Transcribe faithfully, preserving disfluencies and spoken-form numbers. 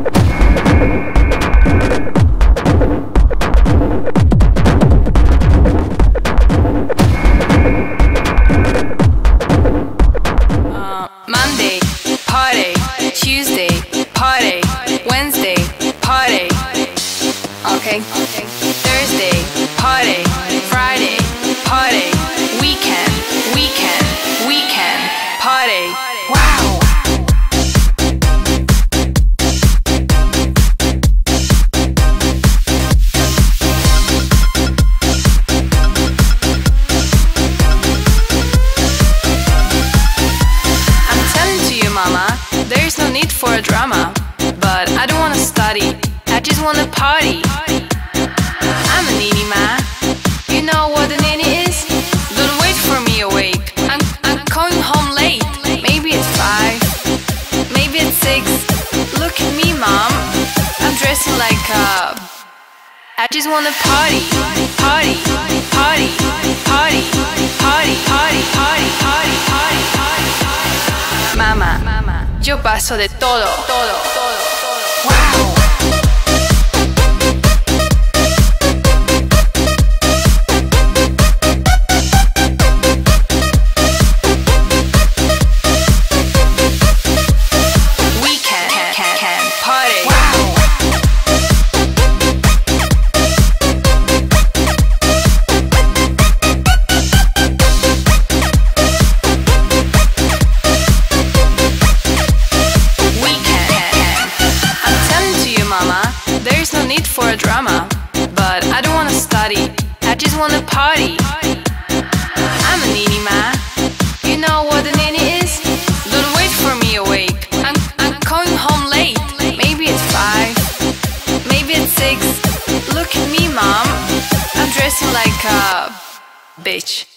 Monday, party. Tuesday, party. Wednesday, party. Okay. Thursday, party. Friday, party. Weekend, weekend, weekend, party. Wow. Mama, there's no need for a drama, but I don't wanna study, I just wanna party. I'm a nini ma, you know what a nini is? Don't wait for me awake, I'm, I'm going home late. Maybe it's five, maybe it's six. Look at me, mom, I'm dressing like a... I just wanna party, party, party, party, party, party, party, party, party, party. Mamá, yo paso de todo, todo, todo, todo. Wow. We can, can, can party. Wow. There's no need for a drama, but I don't wanna study, I just wanna party. I'm a nini ma, you know what a nini is? Don't wait for me awake, I'm, I'm going home late. Maybe it's five, maybe it's six. Look at me, mom, I'm dressing like a bitch.